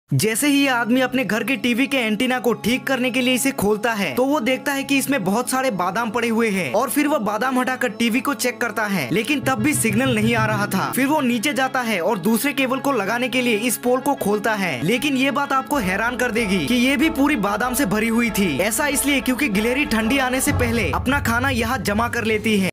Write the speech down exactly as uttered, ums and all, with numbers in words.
जैसे ही ये आदमी अपने घर के टीवी के एंटीना को ठीक करने के लिए इसे खोलता है तो वो देखता है कि इसमें बहुत सारे बादाम पड़े हुए हैं और फिर वो बादाम हटाकर टीवी को चेक करता है, लेकिन तब भी सिग्नल नहीं आ रहा था। फिर वो नीचे जाता है और दूसरे केबल को लगाने के लिए इस पोल को खोलता है, लेकिन ये बात आपको हैरान कर देगी कि ये भी पूरी बादाम से भरी हुई थी। ऐसा इसलिए क्योंकि गिलहरी ठंडी आने से पहले अपना खाना यहाँ जमा कर लेती है।